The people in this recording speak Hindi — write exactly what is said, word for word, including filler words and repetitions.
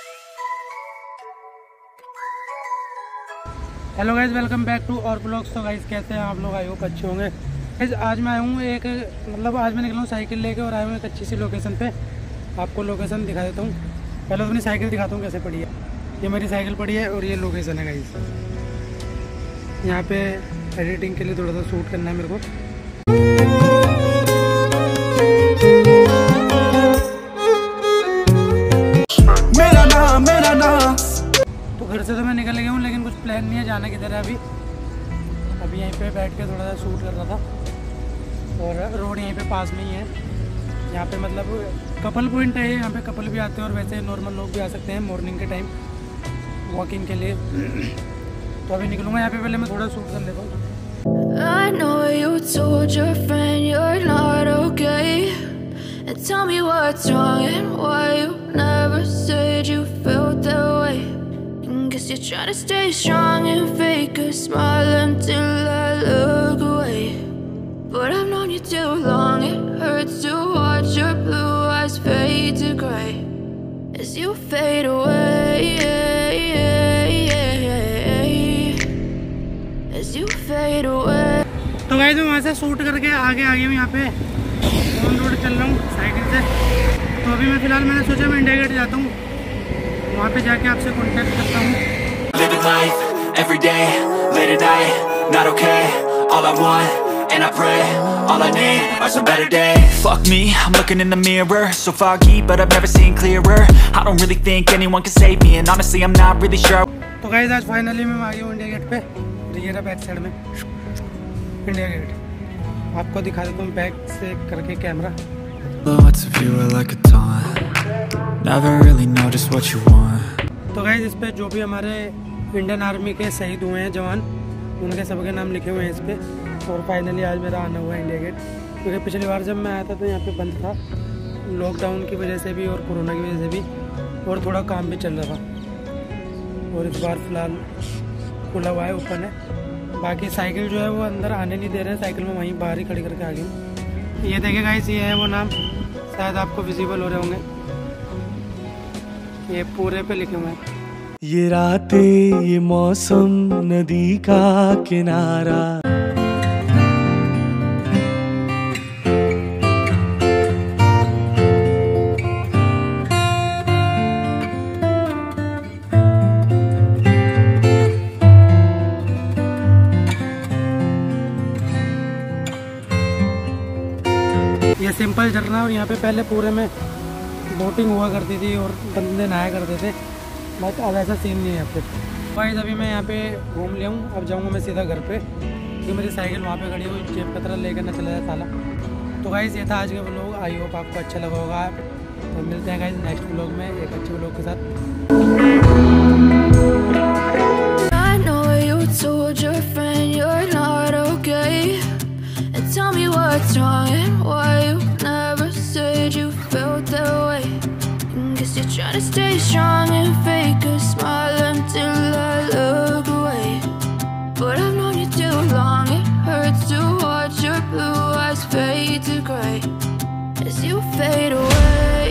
Hello guys, welcome back to our blogs. तो गाइज कैसे हैं आप लोग? आई होप अच्छे होंगे। गाइज आज मैं आया हूँ एक मतलब आज मैं निकला हूँ साइकिल लेके और आया हूँ एक अच्छी सी लोकेशन पे। आपको लोकेशन दिखा देता हूँ। पहले अपनी साइकिल दिखाता हूँ कैसे पड़ी है। ये मेरी साइकिल पड़ी है और ये लोकेशन है गाइज। यहाँ पे एडिटिंग के लिए थोड़ा सा शूट करना है मेरे को। मेरा नाम मेरा नाम तो घर से तो मैं निकल गया हूँ, लेकिन कुछ प्लान नहीं है जाना किधर है अभी। अभी यहीं पे बैठ के थोड़ा सा शूट कर रहा था और रोड यहीं पे पास में ही है। यहाँ पे मतलब कपल पॉइंट है, यहाँ पे कपल भी आते हैं और वैसे नॉर्मल लोग भी आ सकते हैं मॉर्निंग के टाइम वॉकिंग के लिए। तो अभी निकलूँगा यहाँ पे, पहले मैं थोड़ा शूट कर लेता हूँ। I know you told your friend you're not okay, and tell me what's wrong and why you never said you felt that way. And guess you're trying to stay strong and fake a smile until I look away. But I've known you too long, it hurts to watch your blue eyes fade to grey as you fade away, as you fade away. तो गाइस मैं वहाँ से शूट करके आगे आ गया हूँ। यहाँ पे ऑन रोड चल रहा हूँ साइकिल से। तो अभी मैं फिलहाल मैंने सोचा मैं इंडिया गेट जाता हूँ, वहाँ पे जाके आपसे कांटेक्ट करता हूँ। Living life every day, late at night, not okay. All I want and I pray, all I need are some better days. Fuck me, I'm looking in the mirror, so foggy, but I've never seen clearer. I don't really think anyone can save me, and honestly I'm not really sure. तो गाइस आज फाइनली मैं आ गया हूँ इंडिया गेट पे। ये रहा बैक साइड में इंडिया गेट। आपको दिखा देता हूँ बैक से करके camera. Lots of you are like a taunt, never really know just what you want. तो गाइस इस पे जो भी हमारे इंडियन आर्मी के शहीद हुए हैं जवान, उनके सबके नाम लिखे हुए हैं इस पे। और फाइनली आज मेरा आना हुआ है इंडिया गेट, क्योंकि पिछली बार जब मैं आया था तो यहाँ पे बंद था लॉकडाउन की वजह से भी और कोरोना की वजह से भी, और थोड़ा काम भी चल रहा था। और इस बार फिलहाल खुला हुआ है, ओपन है। बाकी साइकिल जो है वो अंदर आने नहीं दे रहे हैं, साइकिल में वहीं बाहर ही खड़ी करके आ गई हूँ। ये देखे गाइस, ये है वो नाम, शायद आपको विजिबल हो रहे होंगे, ये पूरे पे लिखे हुए हैं। ये रातें, ये मौसम, नदी का किनारा, ये सिंपल झरना। और यहाँ पे पहले पूरे में बोटिंग हुआ करती थी और बंदे नहाया करते थे, बट अब ऐसा सीन नहीं है यहाँ पे। गाइस अभी मैं यहाँ पे घूम लिया हूँ, अब जाऊँगा मैं सीधा घर पे, क्योंकि मेरी साइकिल वहाँ पे खड़ी हुई, जेब कतरा लेकर ना चला जाए साला। तो गाइस ये था आज का व्लॉग, आई होप आपको अच्छा लगा होगा। तो मिलते हैं गाइस नेक्स्ट व्लॉग में एक अच्छे व्लॉग के साथ। I know you told your friend you're not okay, and tell me what's wrong and why you never said you felt that way. And guess you're trying to stay strong and fake a smile until I look away. But I've known you too long, it hurts to watch your blue eyes fade to grey as you fade away.